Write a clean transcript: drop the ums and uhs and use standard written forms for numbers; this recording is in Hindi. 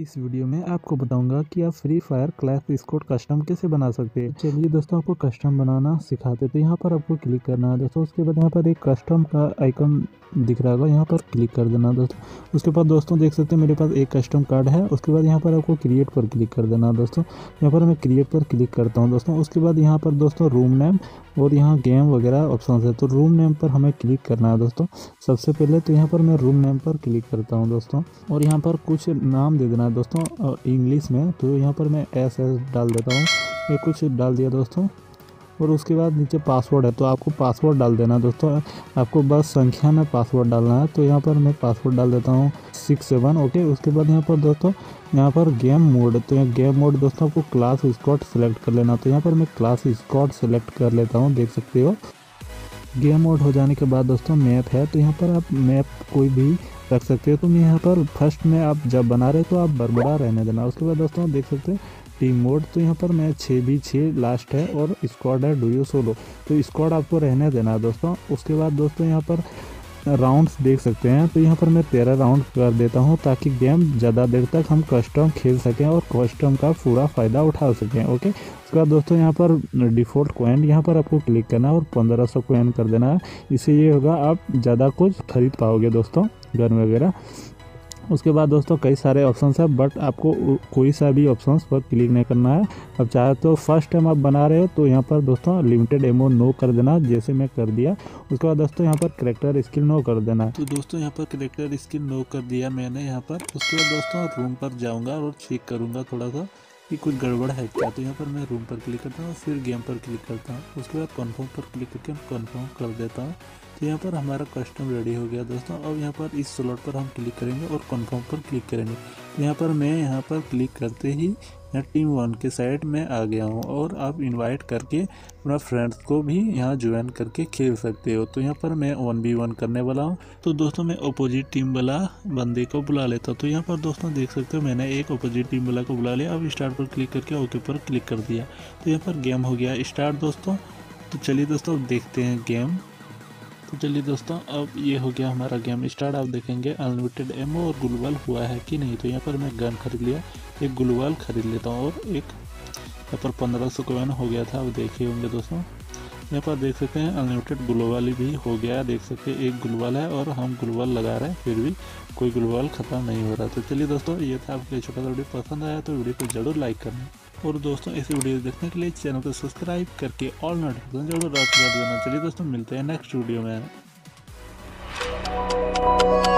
इस वीडियो में आपको बताऊंगा कि आप Free Fire clash squad custom कैसे बना सकते हैं। चलिए दोस्तों आपको कस्टम बनाना सिखाते तो यहाँ पर आपको क्लिक करना है दोस्तों। उसके बाद यहाँ पर एक कस्टम का आइकन दिख रहा होगा, यहाँ पर क्लिक कर देना दोस्तों। उसके बाद दोस्तों देख सकते हैं मेरे पास एक कस्टम कार्ड है। उसके बाद यहाँ पर आपको क्रिएट पर क्लिक कर देना दोस्तों। यहाँ पर मैं क्रिएट पर क्लिक करता हूँ दोस्तों। उसके बाद यहाँ पर दोस्तों रूम नेम और यहाँ गेम वगैरह ऑप्शन है, तो रूम नेम पर हमें क्लिक करना है दोस्तों। सबसे पहले तो यहाँ पर मैं रूम नेम पर क्लिक करता हूँ दोस्तों, और यहाँ पर कुछ नाम दे देना है दोस्तों इंग्लिश में। तो यहाँ पर मैं एस डाल देता हूँ, ये कुछ डाल दिया दोस्तों। और उसके बाद नीचे पासवर्ड है, तो आपको पासवर्ड डाल देना दोस्तों। आपको बस संख्या में पासवर्ड डालना है, तो यहाँ पर मैं पासवर्ड डाल देता हूँ 67। ओके, उसके बाद यहाँ पर दोस्तों यहाँ पर गेम मोड, तो यहाँ गेम मोड दोस्तों आपको क्लाश स्क्वाड सेलेक्ट कर लेना। तो यहाँ पर मैं क्लाश स्क्वाड सेलेक्ट कर लेता हूँ, देख सकते हो। गेम मोड हो जाने के बाद दोस्तों मैप है, तो यहाँ पर आप मैप कोई भी रख सकते हो। तो मैं यहाँ पर फर्स्ट में आप जब बना रहे तो आप बरबड़ा रहने देना। उसके बाद दोस्तों देख सकते हैं टीम मोड, तो यहाँ पर मैं 6v6 लास्ट है और स्क्वाड है डुओ सोलो, तो स्क्वाड आपको रहने देना है दोस्तों। उसके बाद दोस्तों यहाँ पर राउंड्स देख सकते हैं, तो यहाँ पर मैं 13 राउंड कर देता हूँ ताकि गेम ज़्यादा देर तक हम कस्टम खेल सकें और कस्टम का पूरा फ़ायदा उठा सकें। ओके, उसके बाद दोस्तों यहाँ पर डिफ़ॉल्ट कॉइन, यहाँ पर आपको क्लिक करना है और 1500 कॉइन कर देना है। इससे ये होगा आप ज़्यादा कुछ खरीद पाओगे दोस्तों, गन वगैरह। उसके बाद दोस्तों कई सारे ऑप्शंस है, बट आपको कोई सा भी ऑप्शंस पर क्लिक नहीं करना है। अब चाहे तो फर्स्ट टाइम आप बना रहे हो तो यहाँ पर दोस्तों लिमिटेड एमो नो कर देना, जैसे मैं कर दिया। उसके बाद दोस्तों यहाँ पर करेक्टर स्किल नो कर देना। तो दोस्तों यहाँ पर करेक्टर स्किल नो कर दिया मैंने यहाँ पर। उसके बाद दोस्तों रूम पर जाऊँगा और चेक करूँगा थोड़ा सा कि कुछ गड़बड़ है क्या। तो यहाँ पर मैं रूम पर क्लिक करता हूँ, फिर गेम पर क्लिक करता हूँ। उसके बाद कन्फर्म पर क्लिक करके कन्फर्म कर देता हूँ। तो यहाँ पर हमारा कस्टम रेडी हो गया दोस्तों। अब यहाँ पर इस स्लॉट पर हम क्लिक करेंगे और कन्फर्म पर क्लिक करेंगे। तो यहाँ पर मैं यहाँ पर क्लिक करते ही यहाँ टीम 1 के साइड में आ गया हूँ, और आप इनवाइट करके अपना फ्रेंड्स को भी यहाँ ज्वाइन करके खेल सकते हो। तो यहाँ पर मैं 1v1 करने वाला हूँ, तो दोस्तों मैं अपोजिट टीम वाला बंदे को बुला लेता हूँ। तो यहाँ पर दोस्तों देख सकते हो मैंने एक अपोजिट टीम वाला को बुला लिया। अब स्टार्ट पर क्लिक करके ओके पर क्लिक कर दिया, तो यहाँ पर गेम हो गया स्टार्ट दोस्तों। तो चलिए दोस्तों अब देखते हैं गेम। तो चलिए दोस्तों अब ये हो गया हमारा गेम स्टार्ट। आप देखेंगे अनलिमिटेड एमो और ग्लूवाल हुआ है कि नहीं। तो यहाँ पर मैं गन खरीद लिया, एक ग्लूवाल खरीद लेता हूँ, और एक यहाँ पर 1500 कॉइन हो गया था। अब देखे होंगे दोस्तों, यहाँ पर देख सकते हैं अनलिमिटेड ग्लूवाल भी हो गया। देख सकते हैं एक ग्लूवाल है और हम ग्लूवाल लगा रहे हैं, फिर भी कोई ग्लूवाल ख़त्म नहीं हो रहा। तो चलिए दोस्तों ये था आपको छोटा सा वीडियो, पसंद आया तो वीडियो को जरूर लाइक करना, और दोस्तों ऐसे वीडियो देखने के लिए चैनल को सब्सक्राइब करके ऑल नोटिफिकेशन जरूर रख देना। चलिए दोस्तों मिलते हैं नेक्स्ट वीडियो में।